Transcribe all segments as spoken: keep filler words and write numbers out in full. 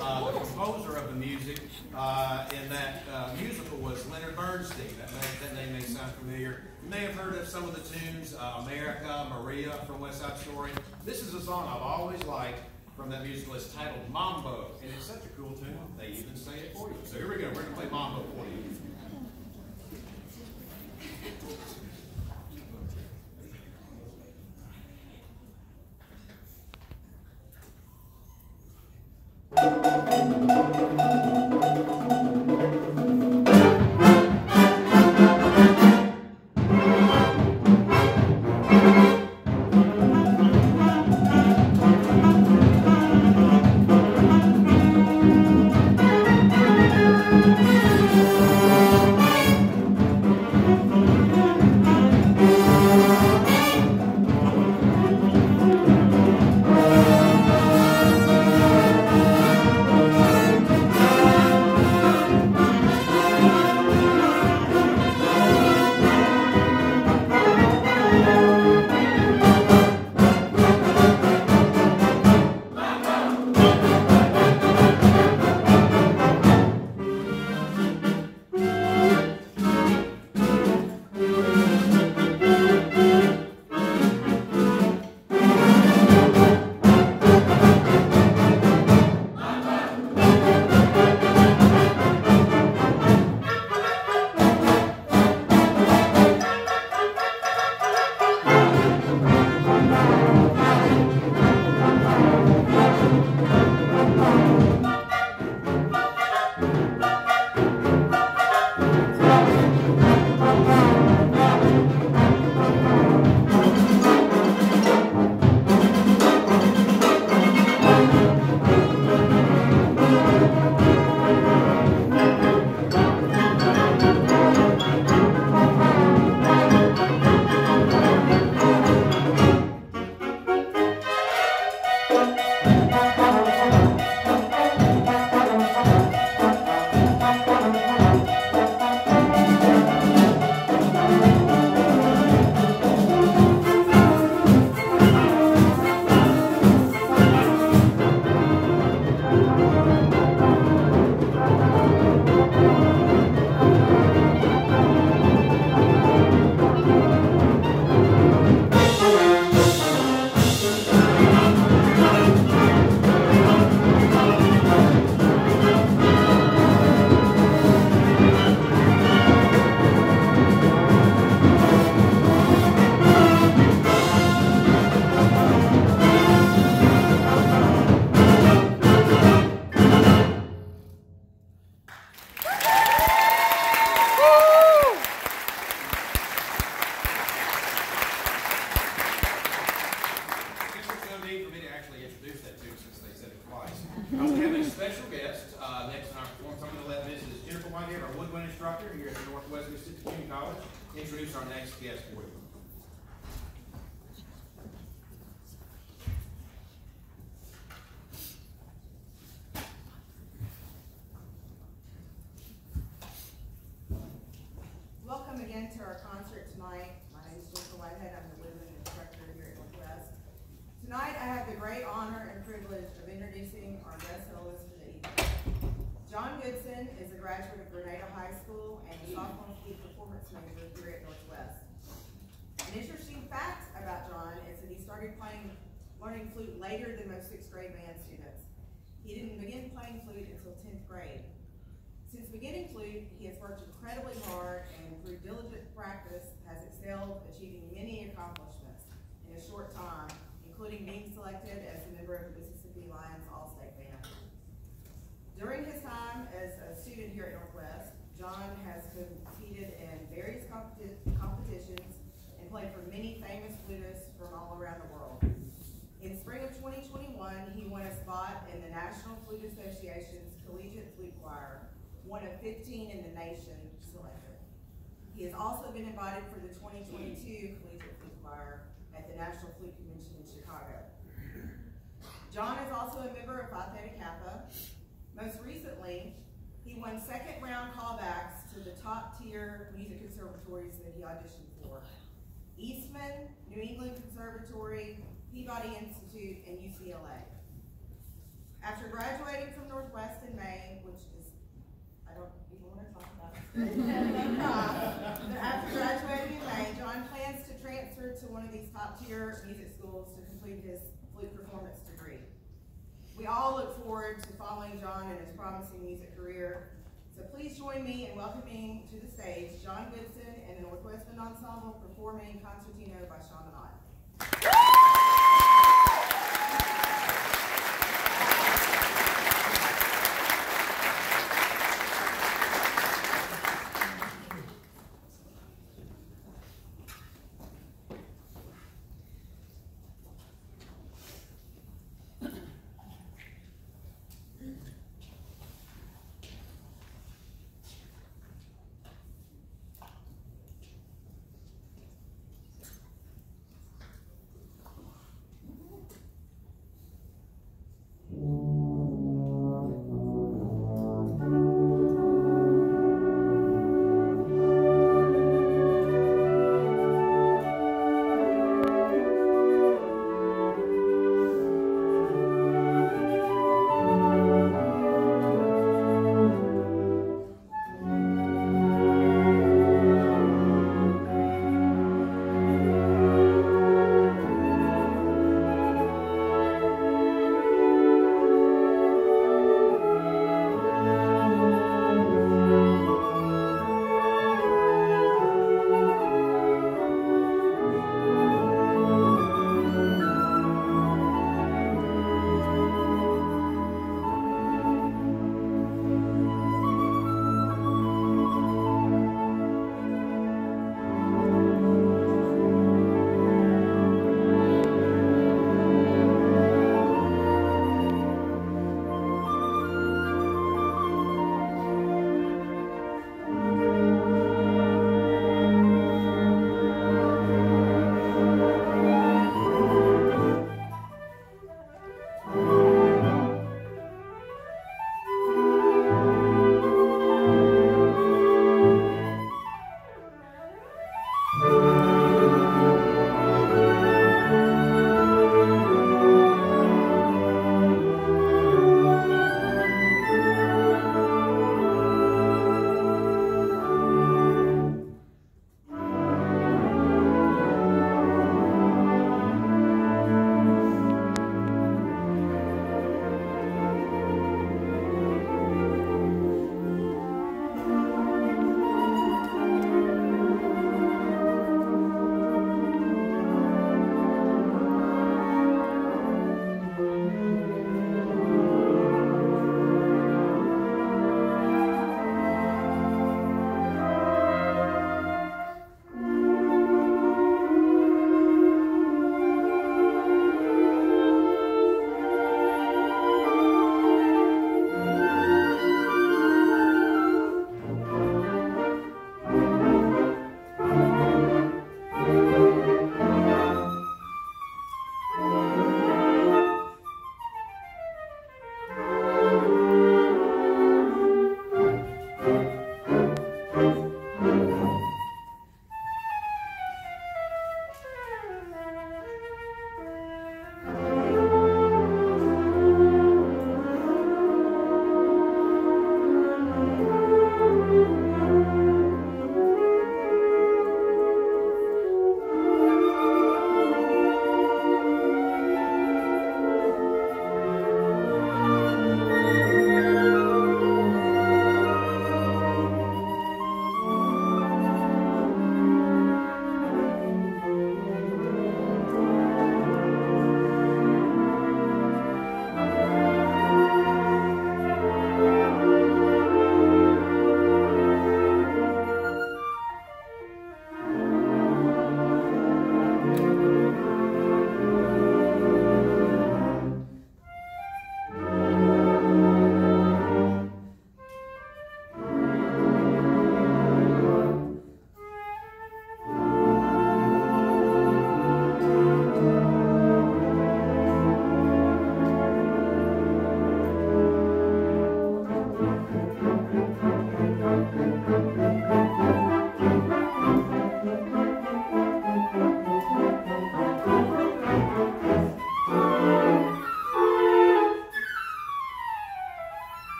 Uh, the composer of the music uh, in that uh, musical was Leonard Bernstein. That, may, that name may sound familiar. You may have heard of some of the tunes, uh, America, Maria from West Side Story. This is a song I've always liked from that musical. It's titled Mambo, and it's such a cool tune. They even say it for you. So here we go. We're going to play Mambo for you. Introduce our next guest for you. Welcome again to our concert tonight. My name is Jennifer Whitehead. I'm the woodwind instructor here at Northwest. Tonight I have the great honor and privilege of introducing our guest soloist for the evening. John Goodson is a graduate of Grenada High School and a sophomore flute performance major here at Northwest. An interesting fact about John is that he started playing, learning flute later than most sixth grade band students. He didn't begin playing flute until tenth grade. Since beginning flute, he has worked incredibly hard and through diligent practice has excelled, achieving many accomplishments in a short time, including being selected as a member of the Mississippi Lions All-State Band. During his time as a student here at Northwest, John has competed in various competi competitions and played for many famous flutists from all around the world. In spring of twenty twenty-one, he won a spot in the National Flute Association's Collegiate Flute Choir, one of fifteen in the nation selected. He has also been invited for the twenty twenty-two Collegiate Flute Choir at the National Flute Convention in Chicago. John is also a member of Phi Theta Kappa. Most recently, he won second round callbacks to the top tier music conservatories that he auditioned for: Eastman, New England Conservatory, Peabody Institute, and U C L A. After graduating from Northwest in May, which is, I don't even want to talk about it. uh, after graduating in May, John plans to transfer to one of these top-tier music schools to complete his flute performance degree. We all look forward to following John in his promising music career. So please join me in welcoming to the stage John Gibson and the Northwest Wind Ensemble performing Concertino by Chaminade.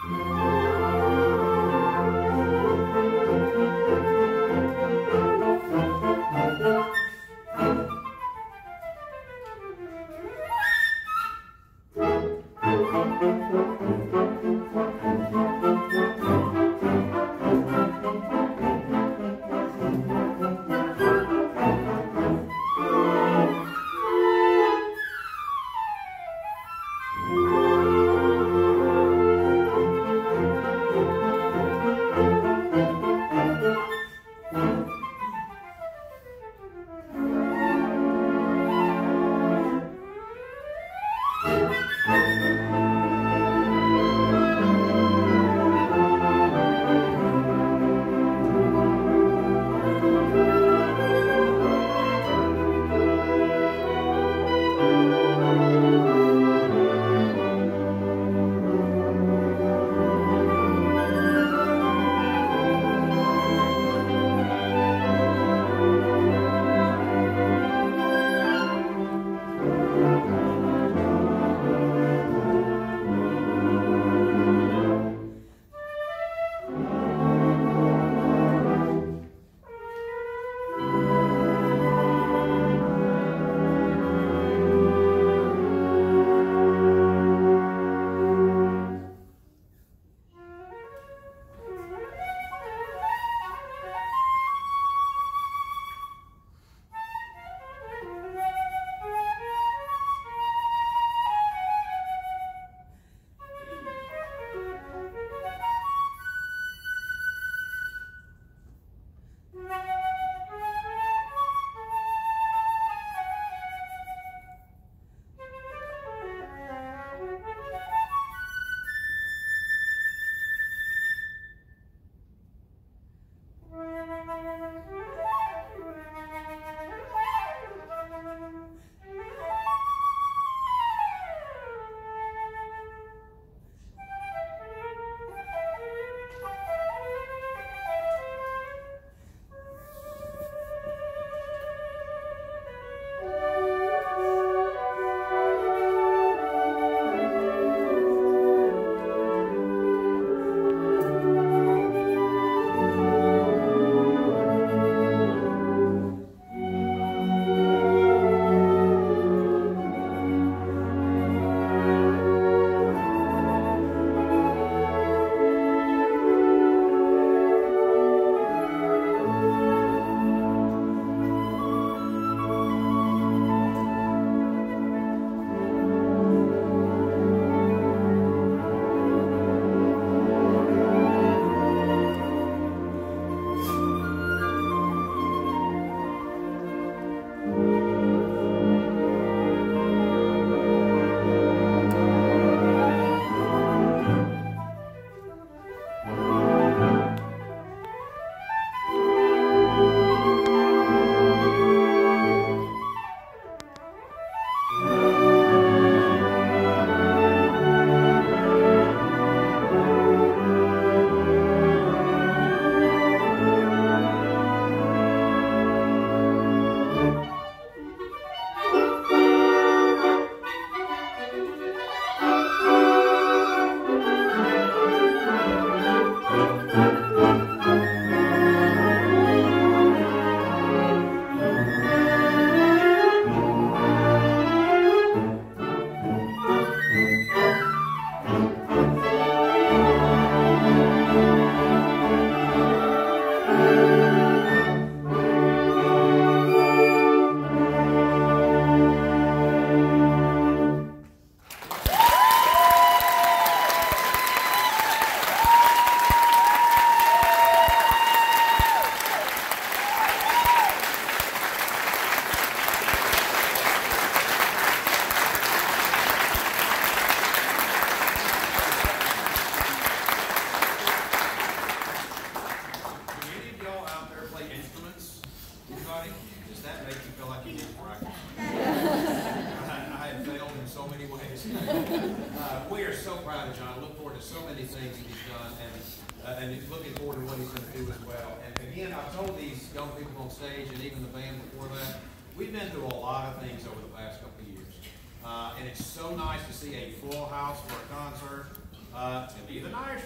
Uh, and it's so nice to see a full house for a concert. Uh, and be the Irish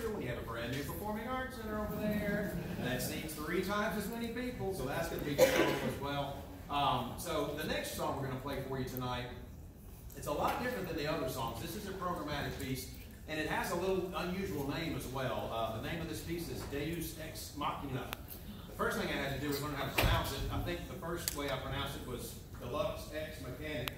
brand new performing arts center over there that seats three times as many people, so that's going to be cool as well. Um, so the next song we're going to play for you tonight, it's a lot different than the other songs. This is a programmatic piece, and it has a little unusual name as well. Uh, the name of this piece is Deus Ex Machina. The first thing I had to do was learn how to pronounce it. I think the first way I pronounced it was Deluxe Ex Mechanic.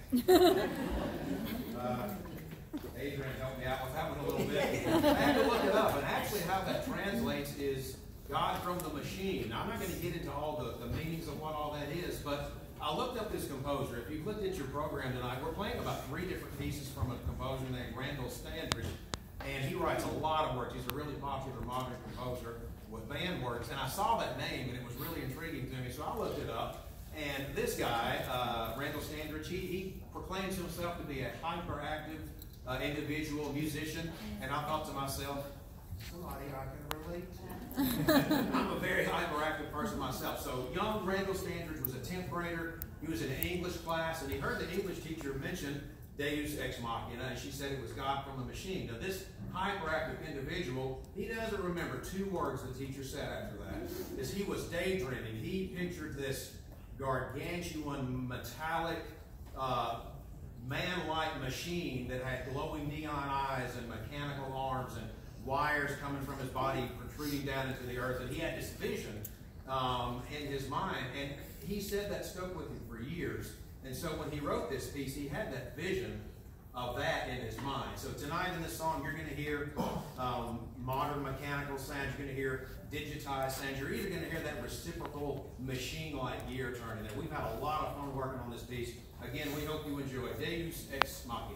uh, Adrian helped me out with that one a little bit. I had to look it up, and actually how that translates is God from the machine. Now, I'm not going to get into all the, the meanings of what all that is, but I looked up this composer. If you've looked at your program tonight, we're playing about three different pieces from a composer named Randall Standridge, and he writes a lot of works. He's a really popular modern composer with band works, and I saw that name, and it was really intriguing to me, so I looked it up. And this guy, uh, Randall Standridge, he, he proclaims himself to be a hyperactive uh, individual musician, and I thought to myself, somebody I can relate to. I'm a very hyperactive person myself. So young Randall Standridge was a tenth grader. He was in an English class, and he heard the English teacher mention Deus Ex Machina, and she said it was God from the machine. Now this hyperactive individual, he doesn't remember two words the teacher said after that. As he was daydreaming, he pictured this gargantuan, metallic, uh, man-like machine that had glowing neon eyes and mechanical arms and wires coming from his body protruding down into the earth. And he had this vision um, in his mind, and he said that stuck with him for years. And so when he wrote this piece, he had that vision of that in his mind. So tonight in this song, you're going to hear um, modern mechanical sounds. You're going to hear digitized sounds. You're even going to hear that reciprocal machine-like gear turning. And we've had a lot of fun working on this piece. Again, we hope you enjoy Deus Ex Machina.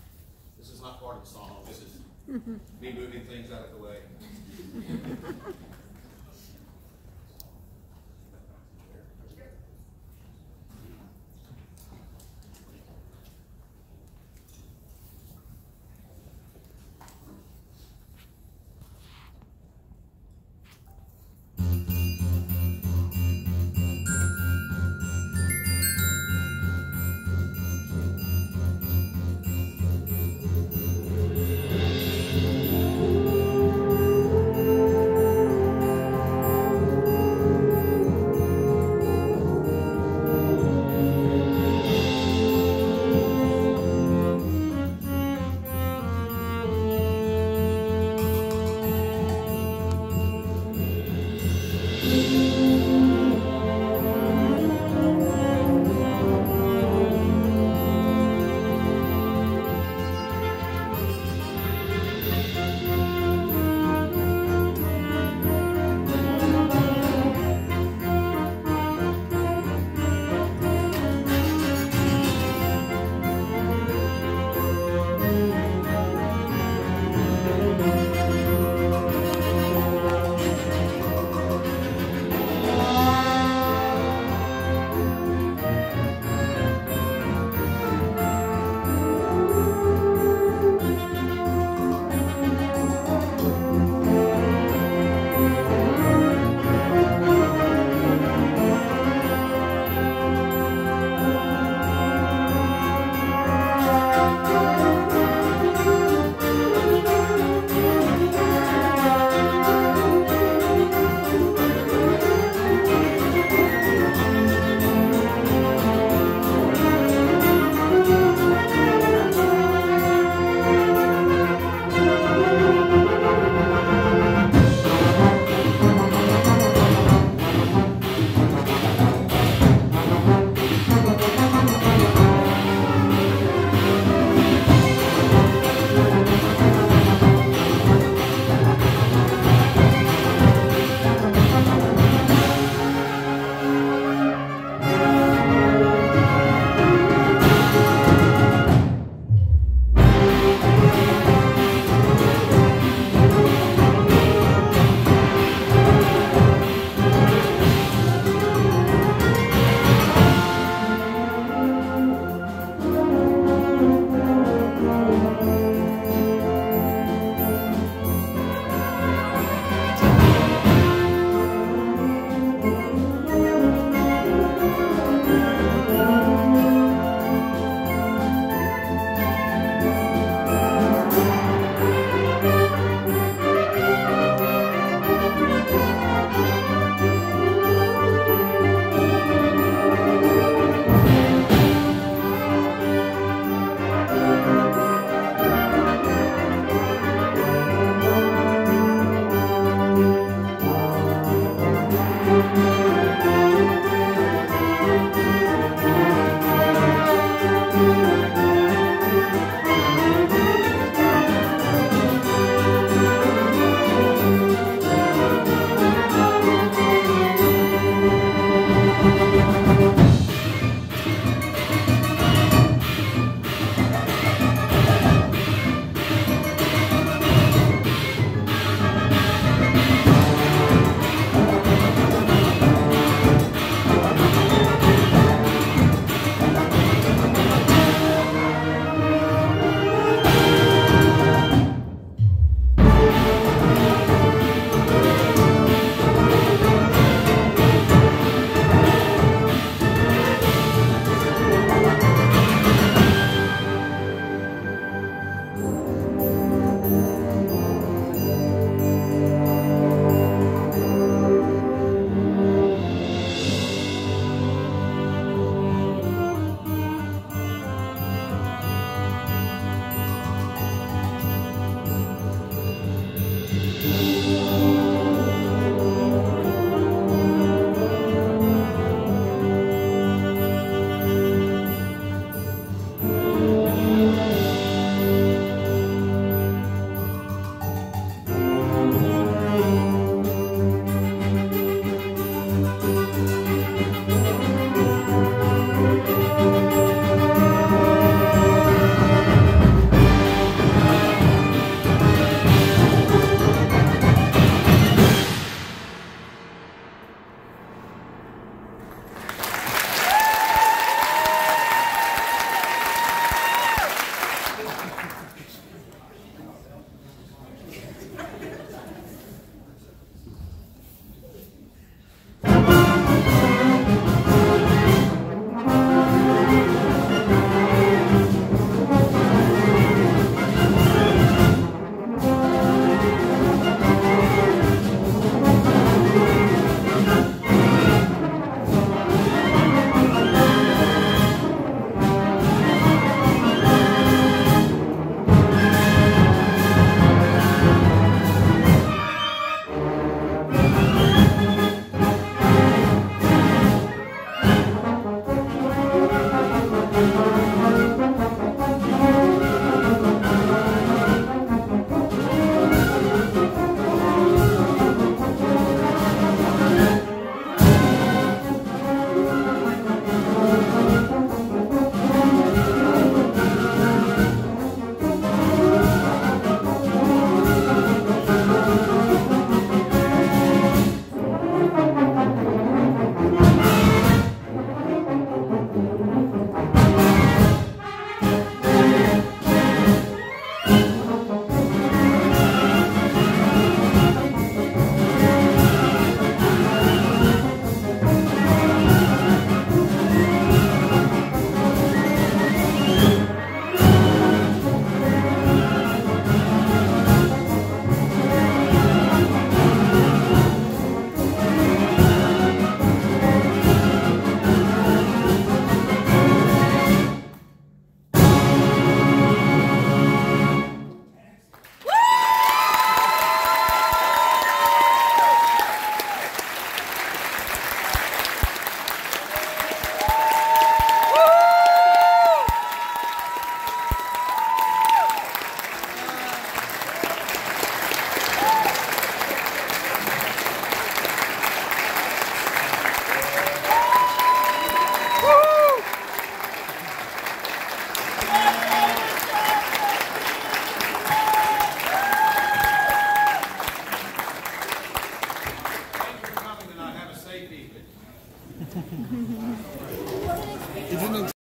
This is not part of the song. This is me moving things out of the way.